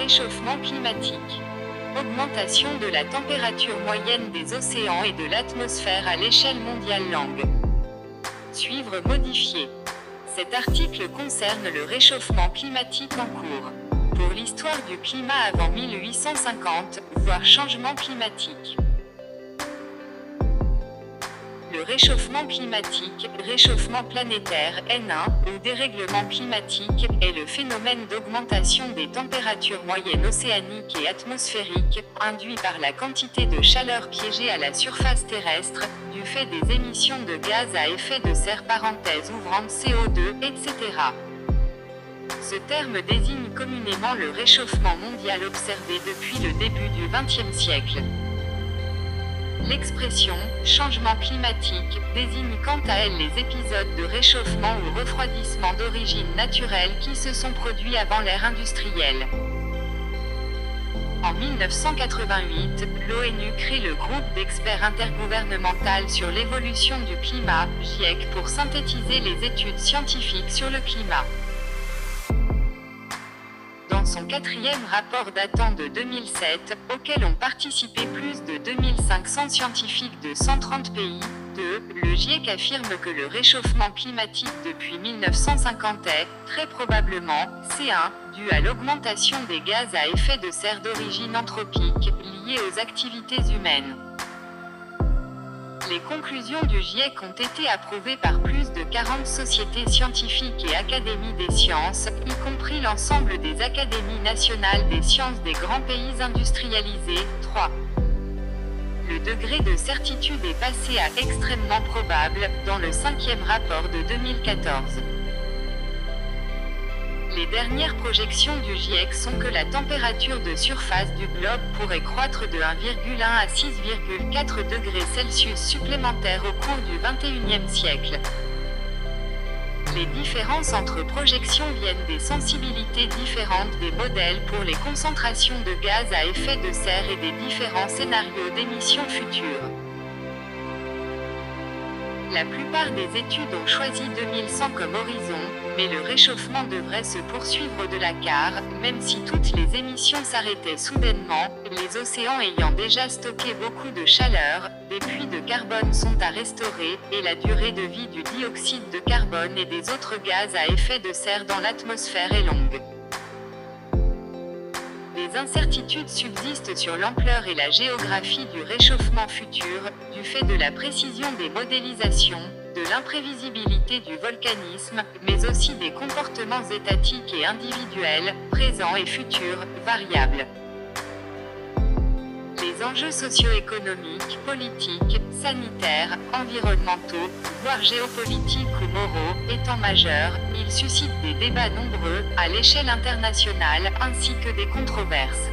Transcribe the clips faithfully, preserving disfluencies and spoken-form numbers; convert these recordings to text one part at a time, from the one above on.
réchauffement climatique. Augmentation de la température moyenne des océans et de l'atmosphère à l'échelle mondiale. Langue. Suivre modifier. Cet article concerne le réchauffement climatique en cours. Pour l'histoire du climat avant mille huit cent cinquante, voire changement climatique. Le réchauffement climatique, réchauffement planétaire N un, ou dérèglement climatique, est le phénomène d'augmentation des températures moyennes océaniques et atmosphériques, induit par la quantité de chaleur piégée à la surface terrestre, du fait des émissions de gaz à effet de serre parenthèse ouvrante C O deux, et cetera. Ce terme désigne communément le réchauffement mondial observé depuis le début du vingtième siècle. L'expression « changement climatique » désigne quant à elle les épisodes de réchauffement ou refroidissement d'origine naturelle qui se sont produits avant l'ère industrielle. En mille neuf cent quatre-vingt-huit, l'ONU crée le groupe d'experts intergouvernemental sur l'évolution du climat, GIEC, pour synthétiser les études scientifiques sur le climat. Dans son quatrième rapport datant de deux mille sept, auquel ont participé plus de deux mille cinq cents scientifiques de cent trente pays, deux, le GIEC affirme que le réchauffement climatique depuis mille neuf cent cinquante est, très probablement, C un, dû à l'augmentation des gaz à effet de serre d'origine anthropique, liée aux activités humaines. Les conclusions du GIEC ont été approuvées par plus de quarante sociétés scientifiques et académies des sciences, y compris l'ensemble des académies nationales des sciences des grands pays industrialisés. trois. Le degré de certitude est passé à extrêmement probable, dans le cinquième rapport de deux mille quatorze. Les dernières projections du GIEC sont que la température de surface du globe pourrait croître de un virgule un à six virgule quatre degrés Celsius supplémentaires au cours du vingt et unième siècle. Les différences entre projections viennent des sensibilités différentes des modèles pour les concentrations de gaz à effet de serre et des différents scénarios d'émissions futures. La plupart des études ont choisi deux mille cent comme horizon, mais le réchauffement devrait se poursuivre de la car, même si toutes les émissions s'arrêtaient soudainement, les océans ayant déjà stocké beaucoup de chaleur, des puits de carbone sont à restaurer, et la durée de vie du dioxyde de carbone et des autres gaz à effet de serre dans l'atmosphère est longue. Des incertitudes subsistent sur l'ampleur et la géographie du réchauffement futur, du fait de la précision des modélisations, de l'imprévisibilité du volcanisme, mais aussi des comportements étatiques et individuels, présents et futurs, variables. Les enjeux socio-économiques, politiques, sanitaires, environnementaux, voire géopolitiques ou moraux, étant majeurs, ils suscitent des débats nombreux, à l'échelle internationale, ainsi que des controverses.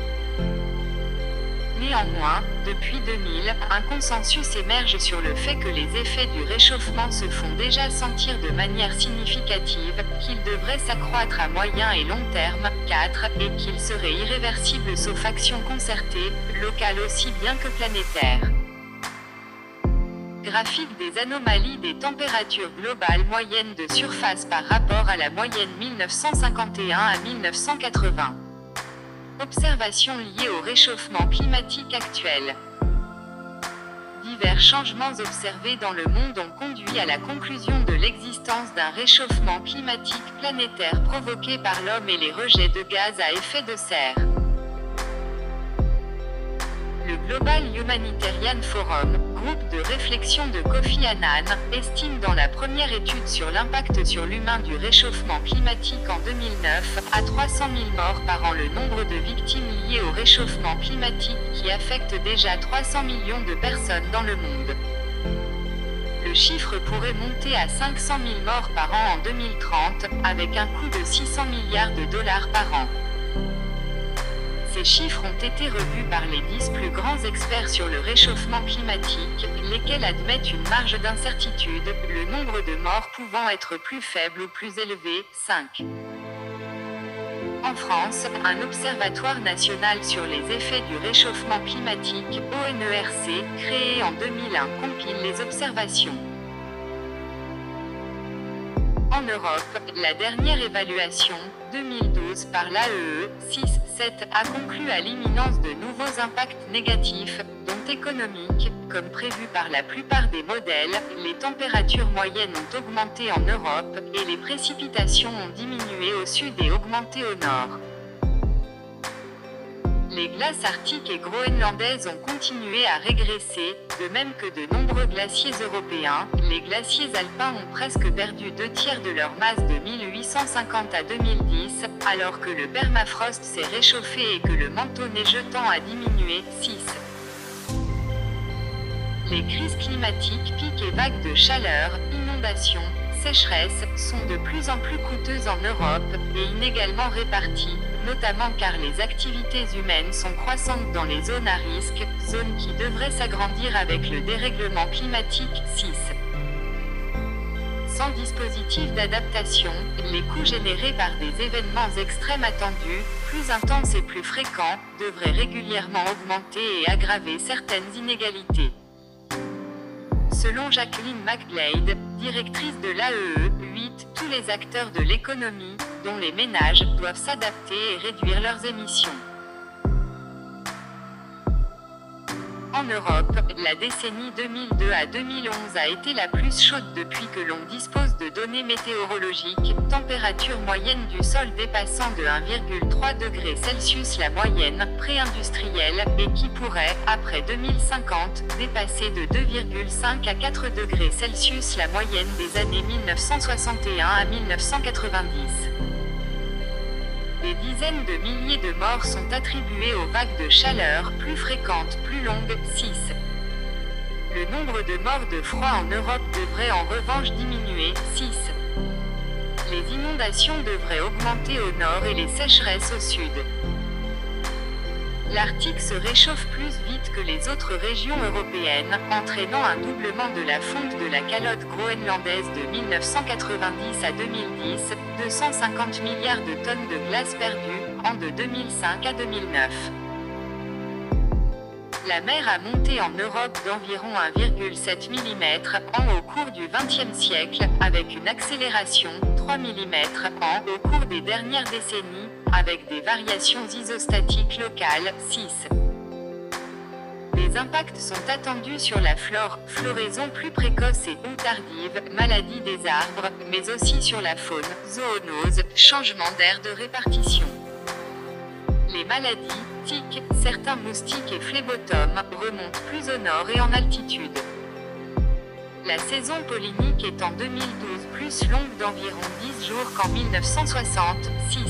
Néanmoins, depuis deux mille, un consensus émerge sur le fait que les effets du réchauffement se font déjà sentir de manière significative, qu'ils devraient s'accroître à moyen et long terme, quatre, et qu'ils seraient irréversibles sauf action concertée, locale aussi bien que planétaire. Graphique des anomalies des températures globales moyennes de surface par rapport à la moyenne mille neuf cent cinquante et un à mille neuf cent quatre-vingts. Observations liées au réchauffement climatique actuel. Divers changements observés dans le monde ont conduit à la conclusion de l'existence d'un réchauffement climatique planétaire provoqué par l'homme et les rejets de gaz à effet de serre. Le Global Humanitarian Forum, groupe de réflexion de Kofi Annan, estime dans la première étude sur l'impact sur l'humain du réchauffement climatique en deux mille neuf, à trois cent mille morts par an le nombre de victimes liées au réchauffement climatique qui affecte déjà trois cents millions de personnes dans le monde. Le chiffre pourrait monter à cinq cent mille morts par an en deux mille trente, avec un coût de six cents milliards de dollars par an. Ces chiffres ont été revus par les dix plus grands experts sur le réchauffement climatique, lesquels admettent une marge d'incertitude, le nombre de morts pouvant être plus faible ou plus élevé, cinq. En France, un observatoire national sur les effets du réchauffement climatique, O N E R C, créé en deux mille un, compile les observations. En Europe, la dernière évaluation, deux mille douze par l'A E E, six sept a conclu à l'imminence de nouveaux impacts négatifs, dont économiques, comme prévu par la plupart des modèles. Les températures moyennes ont augmenté en Europe, et les précipitations ont diminué au sud et augmenté au nord. Les glaces arctiques et groenlandaises ont continué à régresser, de même que de nombreux glaciers européens. Les glaciers alpins ont presque perdu deux tiers de leur masse de mille huit cent cinquante à deux mille dix, alors que le permafrost s'est réchauffé et que le manteau neigetant a diminué. six. Les crises climatiques, pics et vagues de chaleur, inondations, sécheresses, sont de plus en plus coûteuses en Europe, et inégalement réparties, notamment car les activités humaines sont croissantes dans les zones à risque, zones qui devraient s'agrandir avec le dérèglement climatique. six. Sans dispositif d'adaptation, les coûts générés par des événements extrêmes attendus, plus intenses et plus fréquents, devraient régulièrement augmenter et aggraver certaines inégalités. Selon Jacqueline McGlade, directrice de l'A E E, huit, tous les acteurs de l'économie, dont les ménages, doivent s'adapter et réduire leurs émissions. En Europe, la décennie deux mille deux à deux mille onze a été la plus chaude depuis que l'on dispose de données météorologiques, température moyenne du sol dépassant de un virgule trois degré Celsius la moyenne pré-industrielle, et qui pourrait, après deux mille cinquante, dépasser de deux virgule cinq à quatre degrés Celsius la moyenne des années mille neuf cent soixante et un à mille neuf cent quatre-vingt-dix. Des dizaines de milliers de morts sont attribuées aux vagues de chaleur, plus fréquentes, plus longues. six. Le nombre de morts de froid en Europe devrait en revanche diminuer. six. Les inondations devraient augmenter au nord et les sécheresses au sud. L'Arctique se réchauffe plus vite que les autres régions européennes, entraînant un doublement de la fonte de la calotte groenlandaise de mille neuf cent quatre-vingt-dix à deux mille dix, deux cent cinquante milliards de tonnes de glace perdues, en de deux mille cinq à deux mille neuf. La mer a monté en Europe d'environ un virgule sept millimètres en au cours du vingtième siècle, avec une accélération, trois millimètres en au cours des dernières décennies, avec des variations isostatiques locales. six. Les impacts sont attendus sur la flore, floraison plus précoce et ou tardive, maladie des arbres, mais aussi sur la faune, zoonose, changement d'aire de répartition. Les maladies, tiques, certains moustiques et phlébotomes, remontent plus au nord et en altitude. La saison pollinique est en deux mille douze plus longue d'environ dix jours qu'en mille neuf cent soixante. six.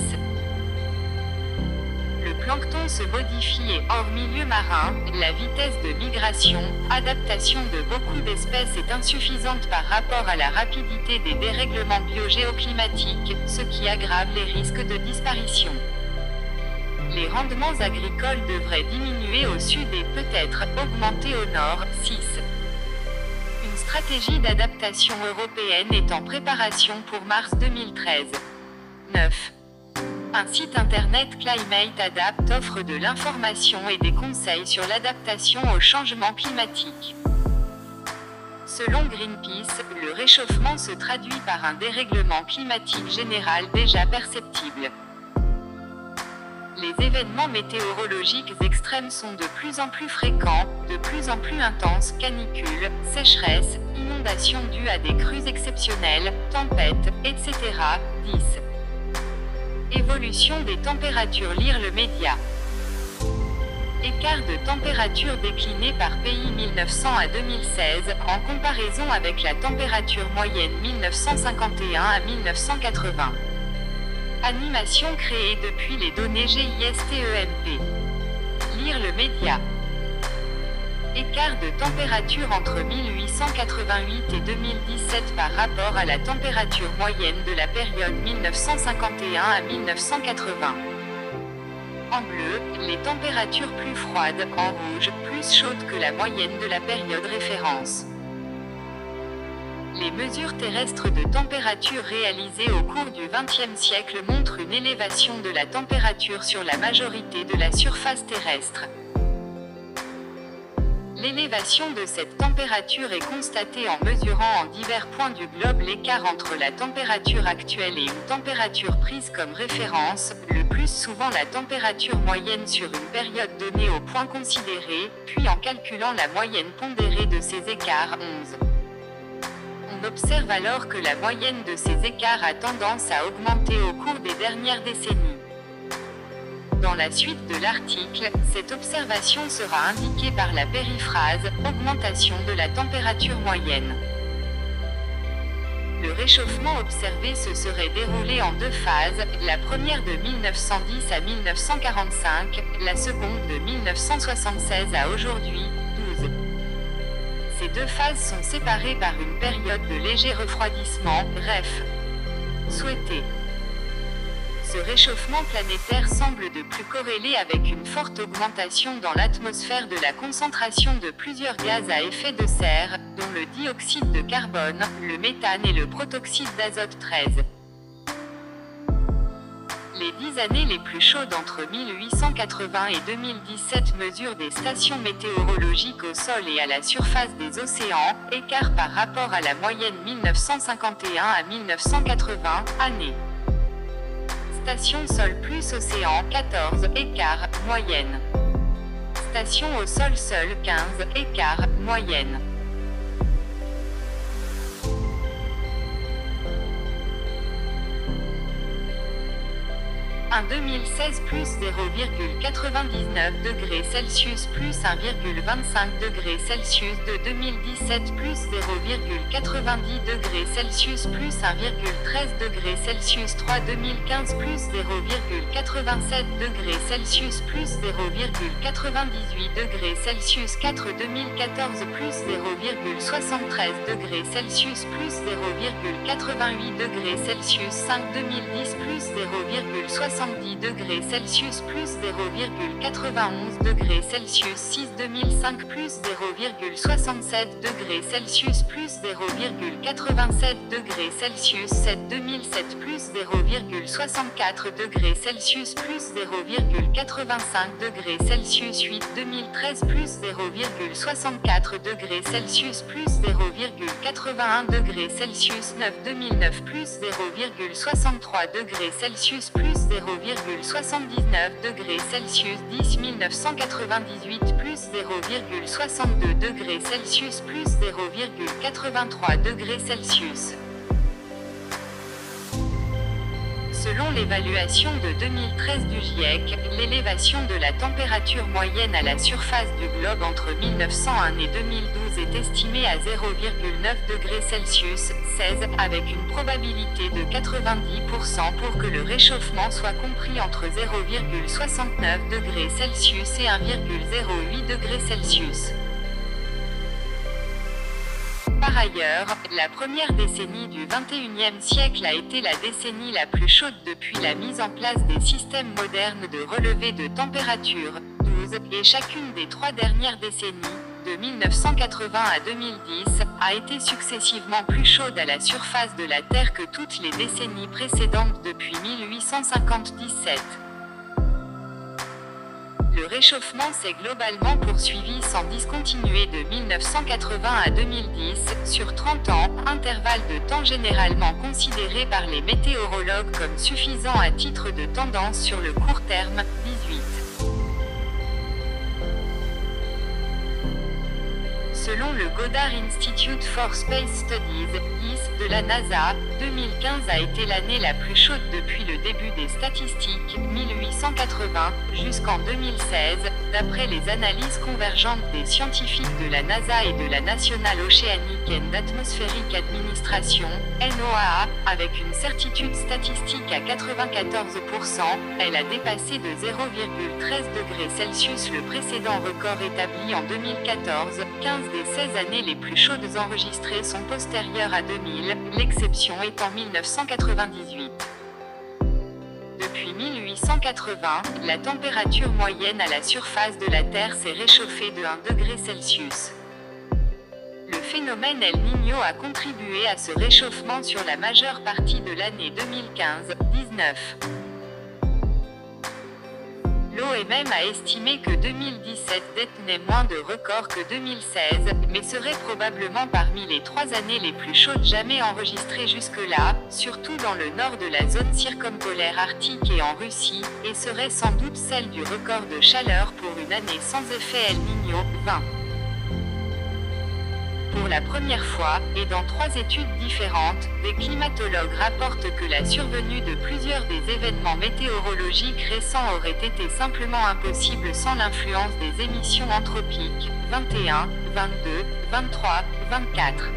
Le plancton se modifie et hors milieu marin, la vitesse de migration, adaptation de beaucoup d'espèces est insuffisante par rapport à la rapidité des dérèglements biogéoclimatiques, ce qui aggrave les risques de disparition. Les rendements agricoles devraient diminuer au sud et peut-être augmenter au nord. six. Une stratégie d'adaptation européenne est en préparation pour mars deux mille treize. neuf. Un site internet Climate Adapt offre de l'information et des conseils sur l'adaptation au changement climatique. Selon Greenpeace, le réchauffement se traduit par un dérèglement climatique général déjà perceptible. Les événements météorologiques extrêmes sont de plus en plus fréquents, de plus en plus intenses, canicules, sécheresses, inondations dues à des crues exceptionnelles, tempêtes, et cetera. dix. Évolution des températures. Lire le média. Écart de température décliné par pays mille neuf cents à deux mille seize, en comparaison avec la température moyenne mille neuf cent cinquante et un à mille neuf cent quatre-vingts. Animation créée depuis les données GISTEMP. Lire le média. Écart de température entre mille huit cent quatre-vingt-huit et deux mille dix-sept par rapport à la température moyenne de la période mille neuf cent cinquante et un à mille neuf cent quatre-vingts. En bleu, les températures plus froides, en rouge, plus chaudes que la moyenne de la période référence. Les mesures terrestres de température réalisées au cours du vingtième siècle montrent une élévation de la température sur la majorité de la surface terrestre. L'élévation de cette température est constatée en mesurant en divers points du globe l'écart entre la température actuelle et une température prise comme référence, le plus souvent la température moyenne sur une période donnée au point considéré, puis en calculant la moyenne pondérée de ces écarts, onze. On observe alors que la moyenne de ces écarts a tendance à augmenter au cours des dernières décennies. Dans la suite de l'article, cette observation sera indiquée par la périphrase « augmentation de la température moyenne ». Le réchauffement observé se serait déroulé en deux phases, la première de mille neuf cent dix à mille neuf cent quarante-cinq, la seconde de mille neuf cent soixante-seize à aujourd'hui, douze. Ces deux phases sont séparées par une période de léger refroidissement, R E F, souhaité. Ce réchauffement planétaire semble de plus corrélé avec une forte augmentation dans l'atmosphère de la concentration de plusieurs gaz à effet de serre, dont le dioxyde de carbone, le méthane et le protoxyde d'azote treize. Les dix années les plus chaudes entre mille huit cent quatre-vingts et deux mille dix-sept mesurent des stations météorologiques au sol et à la surface des océans, écart par rapport à la moyenne mille neuf cent cinquante et un à mille neuf cent quatre-vingts, année. Station sol plus océan, quatorze, écart, moyenne. Station au sol seul, quinze, écart, moyenne. un deux mille seize plus zéro virgule quatre-vingt-dix-neuf degrés Celsius plus un virgule vingt-cinq degrés Celsius de deux mille dix-sept plus zéro virgule quatre-vingt-dix degrés Celsius plus un virgule treize degrés Celsius trois deux mille quinze plus zéro virgule quatre-vingt-sept degrés Celsius plus zéro virgule quatre-vingt-dix-huit degrés Celsius quatre deux mille quatorze plus zéro virgule soixante-treize degrés Celsius plus zéro virgule quatre-vingt-huit degrés Celsius cinq deux mille dix plus zéro virgule soixante-dix degrés Celsius plus zéro virgule quatre-vingt-onze degrés Celsius six deux mille cinq plus zéro virgule soixante-sept degrés Celsius plus zéro virgule quatre-vingt-sept degrés Celsius sept deux mille sept plus zéro virgule soixante-quatre degrés Celsius plus zéro virgule quatre-vingt-cinq degrés Celsius huit deux mille treize plus zéro virgule soixante-quatre degrés Celsius plus zéro virgule quatre-vingt-un degrés Celsius neuf deux mille neuf plus zéro virgule soixante-trois degrés Celsius plus zéro virgule soixante-dix-neuf degrés Celsius dix mille neuf cent quatre-vingt-dix-huit plus zéro virgule soixante-deux degrés Celsius plus zéro virgule quatre-vingt-trois degrés Celsius. Selon l'évaluation de deux mille treize du GIEC, l'élévation de la température moyenne à la surface du globe entre mille neuf cent un et deux mille douze est estimée à zéro virgule neuf degrés Celsius, seize, avec une probabilité de quatre-vingt-dix pour cent pour que le réchauffement soit compris entre zéro virgule soixante-neuf degrés Celsius et un virgule zéro huit degrés Celsius. Par ailleurs, la première décennie du vingt et unième siècle a été la décennie la plus chaude depuis la mise en place des systèmes modernes de relevé de température, douze, et chacune des trois dernières décennies, de mille neuf cent quatre-vingts à deux mille dix, a été successivement plus chaude à la surface de la Terre que toutes les décennies précédentes depuis mille huit cent cinquante-dix-sept. Le réchauffement s'est globalement poursuivi sans discontinuer de mille neuf cent quatre-vingts à deux mille dix, sur trente ans, intervalle de temps généralement considéré par les météorologues comme suffisant à titre de tendance sur le court terme, dix-huit. Selon le Goddard Institute for Space Studies, I S, de la NASA, deux mille quinze a été l'année la plus chaude depuis le début des statistiques, mille huit cent quatre-vingts, jusqu'en deux mille seize, d'après les analyses convergentes des scientifiques de la NASA et de la National Oceanic and Atmospheric Administration, N O A A, avec une certitude statistique à quatre-vingt-quatorze pour cent, elle a dépassé de zéro virgule treize degrés Celsius le précédent record établi en deux mille quatorze, quinze des seize années les plus chaudes enregistrées sont postérieures à deux mille, l'exception étant mille neuf cent quatre-vingt-dix-huit. Depuis mille huit cent quatre-vingts, la température moyenne à la surface de la Terre s'est réchauffée de un degré Celsius. Le phénomène El Niño a contribué à ce réchauffement sur la majeure partie de l'année deux mille quinze dix-neuf. L'O M M a estimé que deux mille dix-sept détenait moins de records que deux mille seize, mais serait probablement parmi les trois années les plus chaudes jamais enregistrées jusque-là, surtout dans le nord de la zone circumpolaire arctique et en Russie, et serait sans doute celle du record de chaleur pour une année sans effet El Niño, vingt. Pour la première fois, et dans trois études différentes, des climatologues rapportent que la survenue de plusieurs des événements météorologiques récents aurait été simplement impossible sans l'influence des émissions anthropiques, vingt et un, vingt-deux, vingt-trois, vingt-quatre.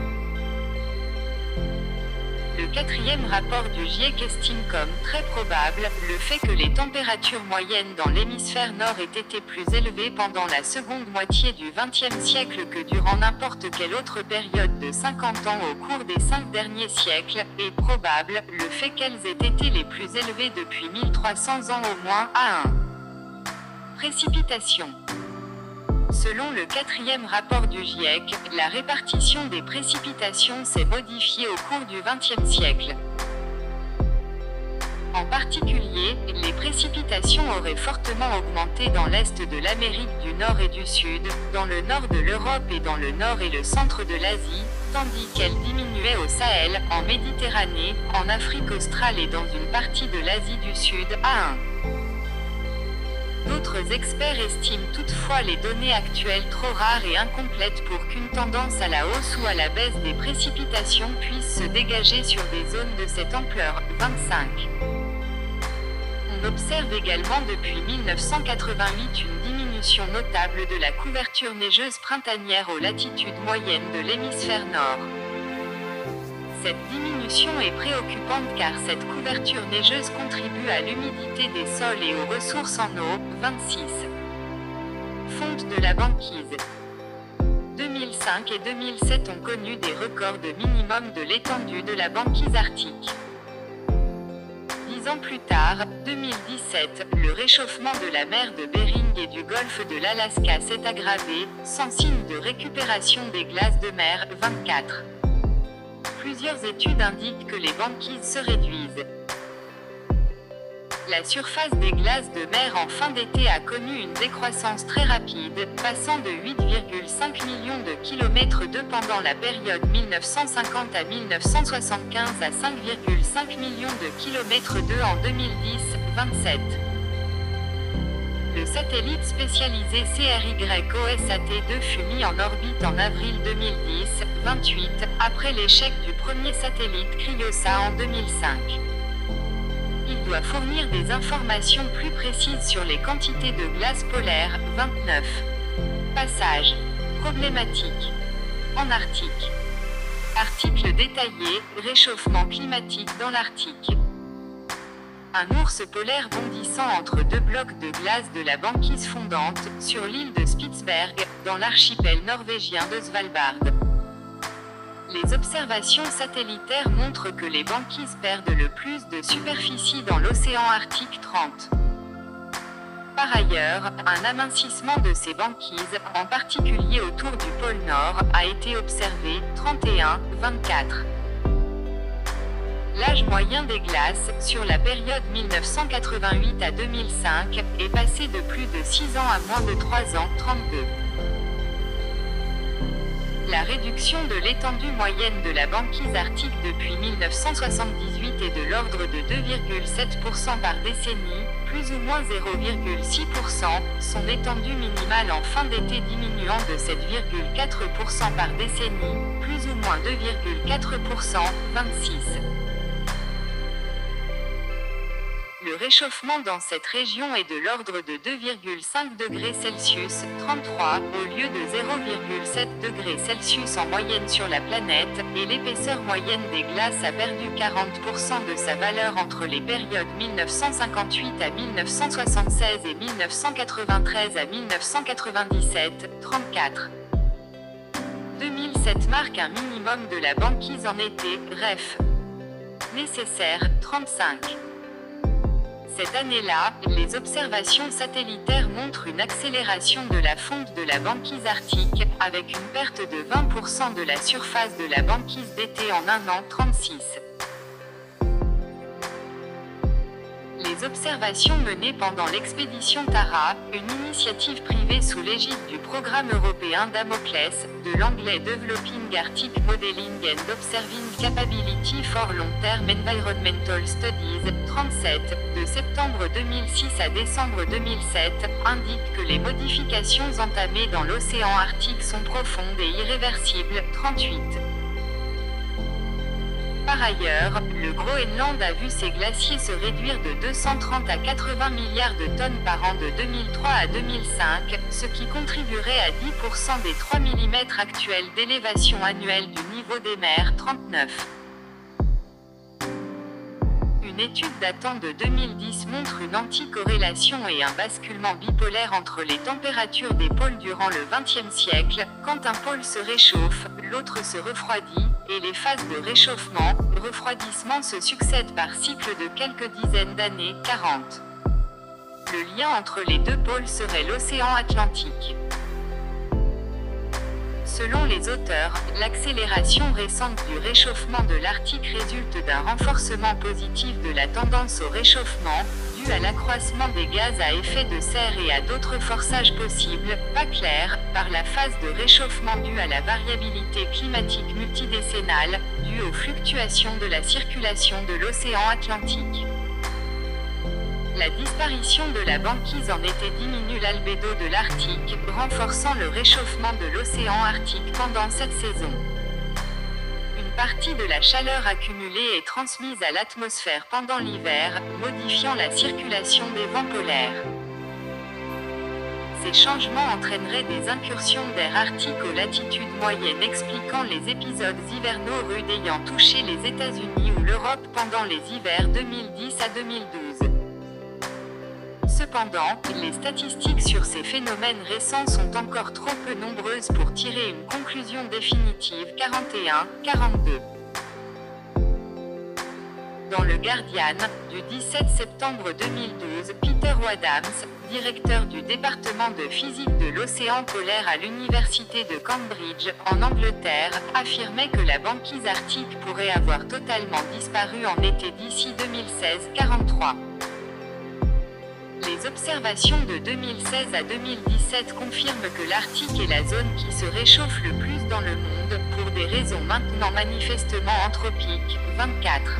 Le quatrième rapport du GIEC estime comme très probable le fait que les températures moyennes dans l'hémisphère nord aient été plus élevées pendant la seconde moitié du vingtième siècle que durant n'importe quelle autre période de cinquante ans au cours des cinq derniers siècles, et probable le fait qu'elles aient été les plus élevées depuis mille trois cents ans au moins. A un. Précipitations. Selon le quatrième rapport du GIEC, la répartition des précipitations s'est modifiée au cours du vingtième siècle. En particulier, les précipitations auraient fortement augmenté dans l'est de l'Amérique du Nord et du Sud, dans le nord de l'Europe et dans le nord et le centre de l'Asie, tandis qu'elles diminuaient au Sahel, en Méditerranée, en Afrique australe et dans une partie de l'Asie du Sud. A un. D'autres experts estiment toutefois les données actuelles trop rares et incomplètes pour qu'une tendance à la hausse ou à la baisse des précipitations puisse se dégager sur des zones de cette ampleur. vingt-cinq. On observe également depuis mille neuf cent quatre-vingt-huit une diminution notable de la couverture neigeuse printanière aux latitudes moyennes de l'hémisphère nord. Cette diminution est préoccupante car cette couverture neigeuse contribue à l'humidité des sols et aux ressources en eau. vingt-six. Fonte de la banquise. deux mille cinq et deux mille sept ont connu des records de minimum de l'étendue de la banquise arctique. Dix ans plus tard, deux mille dix-sept, le réchauffement de la mer de Bering et du golfe de l'Alaska s'est aggravé, sans signe de récupération des glaces de mer. vingt-quatre. Plusieurs études indiquent que les banquises se réduisent. La surface des glaces de mer en fin d'été a connu une décroissance très rapide, passant de huit virgule cinq millions de kilomètres d'eau pendant la période mille neuf cent cinquante à mille neuf cent soixante-quinze à cinq virgule cinq millions de kilomètres d'eau en deux mille dix. vingt-sept. Le satellite spécialisé C R Y O S A T deux fut mis en orbite en avril deux mille dix. vingt-huit, après l'échec du premier satellite Cryosa en deux mille cinq. Il doit fournir des informations plus précises sur les quantités de glace polaire. vingt-neuf. Passage. Problématique. En Arctique. Article détaillé, réchauffement climatique dans l'Arctique. Un ours polaire bondissant entre deux blocs de glace de la banquise fondante, sur l'île de Spitsberg, dans l'archipel norvégien de Svalbard. Les observations satellitaires montrent que les banquises perdent le plus de superficie dans l'océan Arctique. trente. Par ailleurs, un amincissement de ces banquises, en particulier autour du pôle Nord, a été observé. trente et un, vingt-quatre. L'âge moyen des glaces, sur la période mille neuf cent quatre-vingt-huit à deux mille cinq, est passé de plus de six ans à moins de trois ans. trente-deux. La réduction de l'étendue moyenne de la banquise arctique depuis mille neuf cent soixante-dix-huit est de l'ordre de deux virgule sept pour cent par décennie, plus ou moins zéro virgule six pour cent, son étendue minimale en fin d'été diminuant de sept virgule quatre pour cent par décennie, plus ou moins deux virgule quatre pour cent, vingt-six. Le réchauffement dans cette région est de l'ordre de deux virgule cinq degrés Celsius, trente-trois, au lieu de zéro virgule sept degrés Celsius en moyenne sur la planète, et l'épaisseur moyenne des glaces a perdu quarante pour cent de sa valeur entre les périodes mille neuf cent cinquante-huit à mille neuf cent soixante-seize et mille neuf cent quatre-vingt-treize à mille neuf cent quatre-vingt-dix-sept, trente-quatre. deux mille sept marque un minimum de la banquise en été, ref. Nécessaire, trente-cinq. Cette année-là, les observations satellitaires montrent une accélération de la fonte de la banquise arctique, avec une perte de vingt pour cent de la surface de la banquise d'été en un an. trente-six. Les observations menées pendant l'expédition Tara, une initiative privée sous l'égide du programme européen Damoclès, de l'anglais Developing Arctic Modeling and Observing Capability for Long-Term Environmental Studies, trente-sept, de septembre deux mille six à décembre deux mille sept, indique que les modifications entamées dans l'océan Arctique sont profondes et irréversibles, trente-huit. Par ailleurs, le Groenland a vu ses glaciers se réduire de deux cent trente à quatre-vingts milliards de tonnes par an de deux mille trois à deux mille cinq, ce qui contribuerait à dix pour cent des trois millimètres actuels d'élévation annuelle du niveau des mers, trente-neuf. Une étude datant de deux mille dix montre une anticorrélation et un basculement bipolaire entre les températures des pôles durant le vingtième siècle, quand un pôle se réchauffe, l'autre se refroidit, et les phases de réchauffement, refroidissement se succèdent par cycle de quelques dizaines d'années, quarante. Le lien entre les deux pôles serait l'océan Atlantique. Selon les auteurs, l'accélération récente du réchauffement de l'Arctique résulte d'un renforcement positif de la tendance au réchauffement, dû à l'accroissement des gaz à effet de serre et à d'autres forçages possibles, pas clairs, par la phase de réchauffement due à la variabilité climatique multidécennale, due aux fluctuations de la circulation de l'océan Atlantique. La disparition de la banquise en été diminue l'albédo de l'Arctique, renforçant le réchauffement de l'océan Arctique pendant cette saison. Une partie de la chaleur accumulée est transmise à l'atmosphère pendant l'hiver, modifiant la circulation des vents polaires. Ces changements entraîneraient des incursions d'air arctique aux latitudes moyennes, expliquant les épisodes hivernaux rudes ayant touché les États-Unis ou l'Europe pendant les hivers deux mille dix à deux mille douze. Cependant, les statistiques sur ces phénomènes récents sont encore trop peu nombreuses pour tirer une conclusion définitive. quarante et un, quarante-deux. Dans le Guardian, du dix-sept septembre deux mille douze, Peter Wadhams, directeur du département de physique de l'océan polaire à l'université de Cambridge, en Angleterre, affirmait que la banquise arctique pourrait avoir totalement disparu en été d'ici deux mille seize, quarante-trois. Les observations de deux mille seize à deux mille dix-sept confirment que l'Arctique est la zone qui se réchauffe le plus dans le monde, pour des raisons maintenant manifestement anthropiques. vingt-quatre.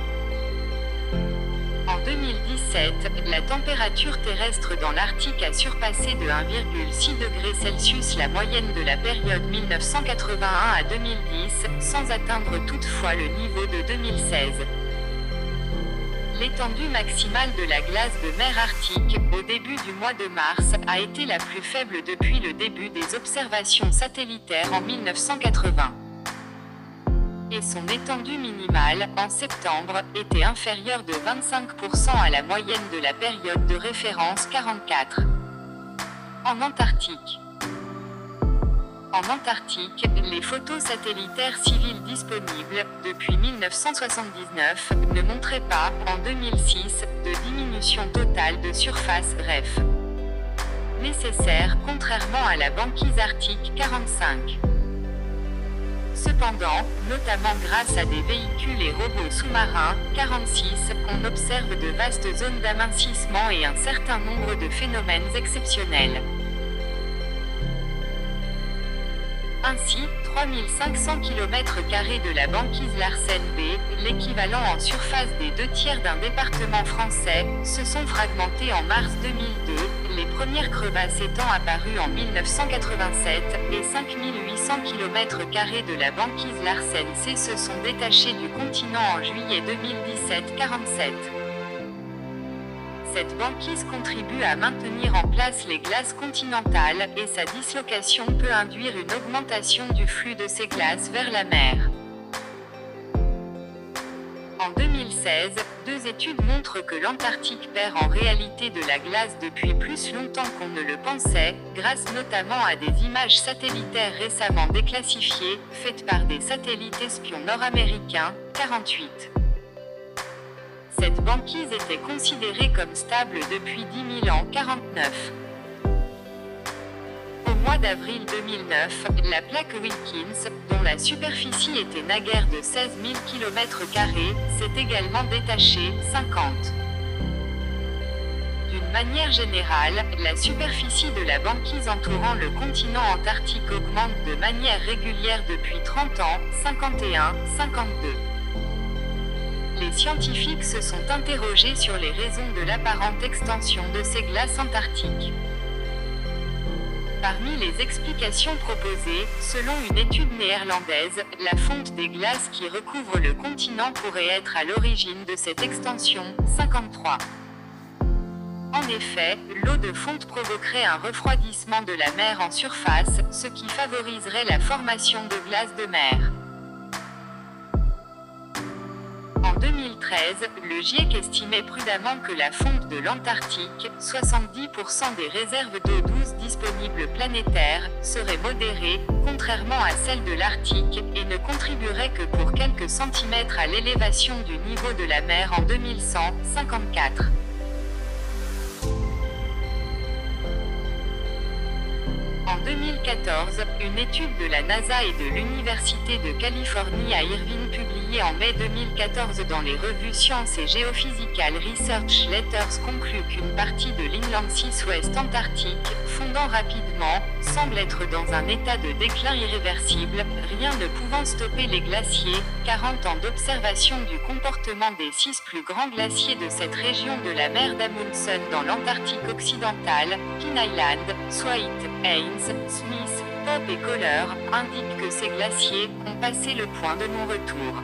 En deux mille dix-sept, la température terrestre dans l'Arctique a surpassé de un virgule six degrés Celsius la moyenne de la période mille neuf cent quatre-vingt-un à deux mille dix, sans atteindre toutefois le niveau de deux mille seize. L'étendue maximale de la glace de mer Arctique, au début du mois de mars, a été la plus faible depuis le début des observations satellitaires en mille neuf cent quatre-vingts. Et son étendue minimale, en septembre, était inférieure de vingt-cinq pour cent à la moyenne de la période de référence quarante-quatre. En Antarctique. En Antarctique, les photos satellitaires civiles disponibles, depuis mille neuf cent soixante-dix-neuf, ne montraient pas, en deux mille six, de diminution totale de surface R F nécessaire, contrairement à la banquise arctique quarante-cinq. Cependant, notamment grâce à des véhicules et robots sous-marins, quarante-six, on observe de vastes zones d'amincissement et un certain nombre de phénomènes exceptionnels. Ainsi, trois mille cinq cents kilomètres carrés de la banquise Larsen B, l'équivalent en surface des deux tiers d'un département français, se sont fragmentés en mars deux mille deux, les premières crevasses étant apparues en mille neuf cent quatre-vingt-sept, et cinq mille huit cents kilomètres carrés de la banquise Larsen C se sont détachés du continent en juillet deux mille dix-sept, quarante-sept. Cette banquise contribue à maintenir en place les glaces continentales, et sa dislocation peut induire une augmentation du flux de ces glaces vers la mer. En deux mille seize, deux études montrent que l'Antarctique perd en réalité de la glace depuis plus longtemps qu'on ne le pensait, grâce notamment à des images satellitaires récemment déclassifiées, faites par des satellites espions nord-américains, quarante-huit. Cette banquise était considérée comme stable depuis dix mille ans, quarante-neuf. Au mois d'avril deux mille neuf, la plaque Wilkins, dont la superficie était naguère de seize mille kilomètres carrés, s'est également détachée, cinquante. D'une manière générale, la superficie de la banquise entourant le continent antarctique augmente de manière régulière depuis trente ans, cinquante et un, cinquante-deux. Les scientifiques se sont interrogés sur les raisons de l'apparente extension de ces glaces antarctiques. Parmi les explications proposées, selon une étude néerlandaise, la fonte des glaces qui recouvrent le continent pourrait être à l'origine de cette extension, cinquante-trois. En effet, l'eau de fonte provoquerait un refroidissement de la mer en surface, ce qui favoriserait la formation de glaces de mer. En deux mille treize, le GIEC estimait prudemment que la fonte de l'Antarctique, soixante-dix pour cent des réserves d'eau douce disponibles planétaires, serait modérée, contrairement à celle de l'Arctique, et ne contribuerait que pour quelques centimètres à l'élévation du niveau de la mer en deux mille cent cinquante-quatre. En deux mille quatorze, une étude de la NASA et de l'Université de Californie à Irvine publiée en mai deux mille quatorze dans les revues Science et Geophysical Research Letters conclut qu'une partie de l'Inland Sea West Antarctique, fondant rapidement, semble être dans un état de déclin irréversible, rien ne pouvant stopper les glaciers. quarante ans d'observation du comportement des six plus grands glaciers de cette région de la mer d'Amundsen dans l'Antarctique occidental, Pine Island, Swait, Haynes, Smith, Pope et Kohler, indiquent que ces glaciers ont passé le point de non-retour.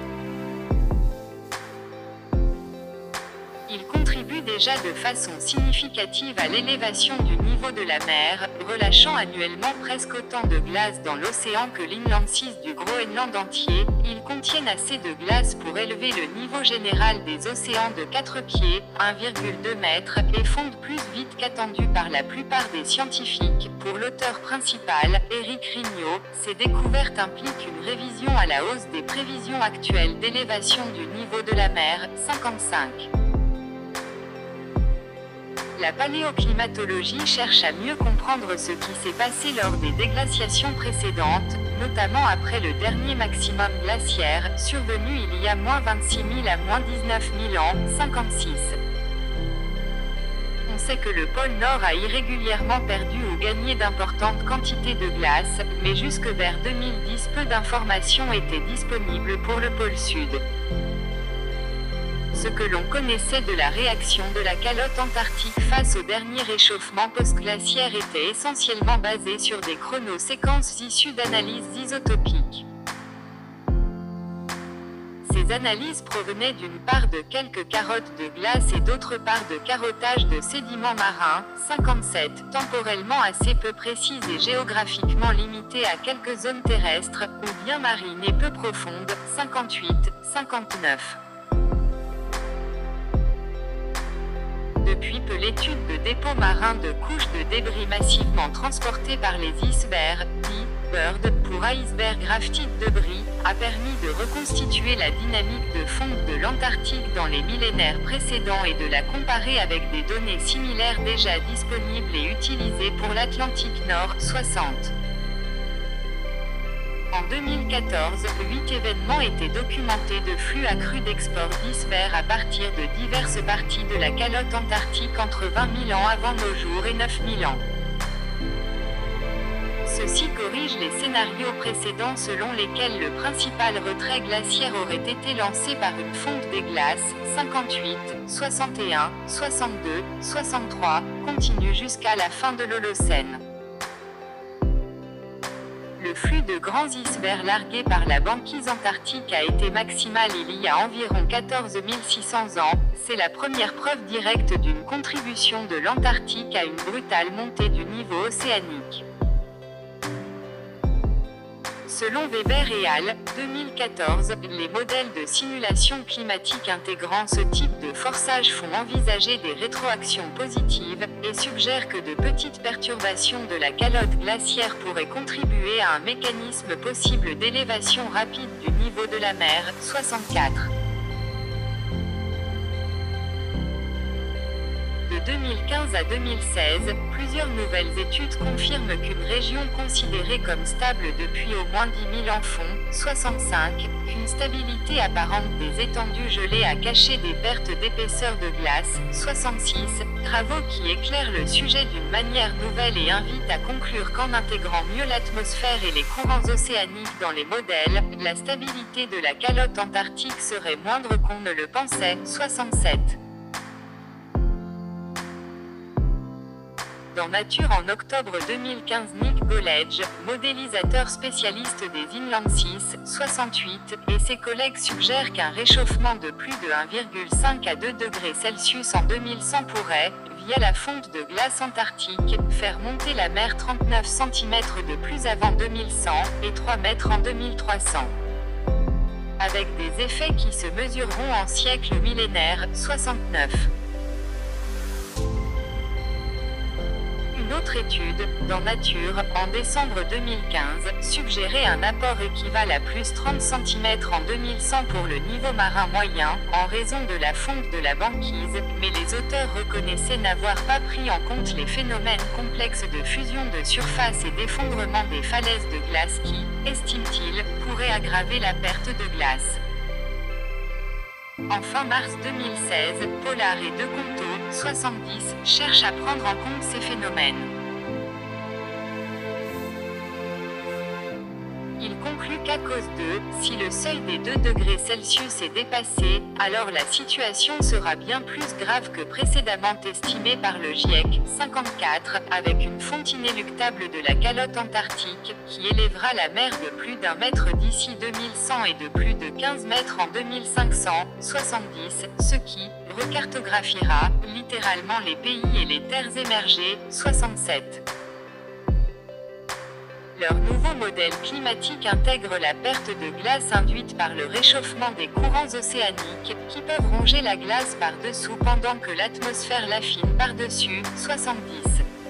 Ils contribuent déjà de façon significative à l'élévation du niveau de la mer, relâchant annuellement presque autant de glace dans l'océan que l'Inland Sea du Groenland entier. Ils contiennent assez de glace pour élever le niveau général des océans de quatre pieds, un virgule deux mètres, et fondent plus vite qu'attendu par la plupart des scientifiques. Pour l'auteur principal, Eric Rignot, ces découvertes impliquent une révision à la hausse des prévisions actuelles d'élévation du niveau de la mer, cinquante-cinq. La paléoclimatologie cherche à mieux comprendre ce qui s'est passé lors des déglaciations précédentes, notamment après le dernier maximum glaciaire, survenu il y a moins vingt-six mille à moins dix-neuf mille ans, cinquante-six. On sait que le pôle Nord a irrégulièrement perdu ou gagné d'importantes quantités de glace, mais jusque vers deux mille dix peu d'informations étaient disponibles pour le pôle Sud. Ce que l'on connaissait de la réaction de la calotte antarctique face au dernier réchauffement post-glaciaire était essentiellement basé sur des chronoséquences issues d'analyses isotopiques. Ces analyses provenaient d'une part de quelques carottes de glace et d'autre part de carottage de sédiments marins, cinquante-sept, temporellement assez peu précises et géographiquement limitées à quelques zones terrestres, ou bien marines et peu profondes, cinquante-huit, cinquante-neuf. Depuis peu, l'étude de dépôts marins de couches de débris massivement transportés par les icebergs, dits BIRD, pour iceberg graphite debris, a permis de reconstituer la dynamique de fonte de l'Antarctique dans les millénaires précédents et de la comparer avec des données similaires déjà disponibles et utilisées pour l'Atlantique Nord, soixante. En deux mille quatorze, huit événements étaient documentés de flux accrus d'export d'icebergs à partir de diverses parties de la calotte antarctique entre vingt mille ans avant nos jours et neuf mille ans. Ceci corrige les scénarios précédents selon lesquels le principal retrait glaciaire aurait été lancé par une fonte des glaces, cinquante-huit, soixante et un, soixante-deux, soixante-trois, continue jusqu'à la fin de l'Holocène. Le flux de grands icebergs largués par la banquise antarctique a été maximal il y a environ quatorze mille six cents ans, c'est la première preuve directe d'une contribution de l'Antarctique à une brutale montée du niveau océanique. Selon Weber et al., deux mille quatorze, les modèles de simulation climatique intégrant ce type de forçage font envisager des rétroactions positives, et suggèrent que de petites perturbations de la calotte glaciaire pourraient contribuer à un mécanisme possible d'élévation rapide du niveau de la mer, soixante-quatre. De deux mille quinze à deux mille seize, plusieurs nouvelles études confirment qu'une région considérée comme stable depuis au moins dix mille ans fond, soixante-cinq, qu'une stabilité apparente des étendues gelées a caché des pertes d'épaisseur de glace, soixante-six, travaux qui éclairent le sujet d'une manière nouvelle et invitent à conclure qu'en intégrant mieux l'atmosphère et les courants océaniques dans les modèles, la stabilité de la calotte antarctique serait moindre qu'on ne le pensait, soixante-sept. Dans Nature en octobre deux mille quinze, Nick Goledge, modélisateur spécialiste des Inland Seas, soixante-huit, et ses collègues suggèrent qu'un réchauffement de plus de un virgule cinq à deux degrés Celsius en deux mille cent pourrait, via la fonte de glace antarctique, faire monter la mer trente-neuf centimètres de plus avant deux mille cent, et trois mètres en deux mille trois cents. Avec des effets qui se mesureront en siècles millénaires, soixante-neuf. Une autre étude, dans Nature, en décembre deux mille quinze, suggérait un apport équivalent à plus trente centimètres en deux mille cent pour le niveau marin moyen, en raison de la fonte de la banquise, mais les auteurs reconnaissaient n'avoir pas pris en compte les phénomènes complexes de fusion de surface et d'effondrement des falaises de glace qui, estiment-ils, pourraient aggraver la perte de glace. En fin mars deux mille seize, Pollard et De Conto, soixante-dix, cherchent à prendre en compte ces phénomènes. Il conclut qu'à cause de, si le seuil des deux degrés Celsius est dépassé, alors la situation sera bien plus grave que précédemment estimée par le GIEC, cinquante-quatre, avec une fonte inéluctable de la calotte antarctique, qui élèvera la mer de plus d'un mètre d'ici deux mille cent et de plus de quinze mètres en deux mille cinq cents, soixante-dix, ce qui recartographiera, littéralement les pays et les terres émergées, soixante-sept. Leur nouveau modèle climatique intègre la perte de glace induite par le réchauffement des courants océaniques, qui peuvent ronger la glace par-dessous pendant que l'atmosphère l'affine par-dessus, soixante-dix.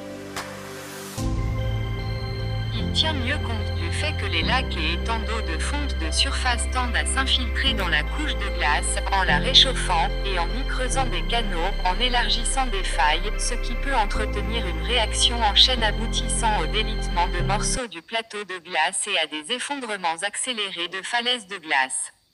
Il tient mieux compte du fait que les lacs et étangs d'eau de fonte de surface tendent à s'infiltrer dans la couche de glace, en la réchauffant, et en y creusant des canaux, en élargissant des failles, ce qui peut entretenir une réaction en chaîne aboutissant au délitement de morceaux du plateau de glace et à des effondrements accélérés de falaises de glace.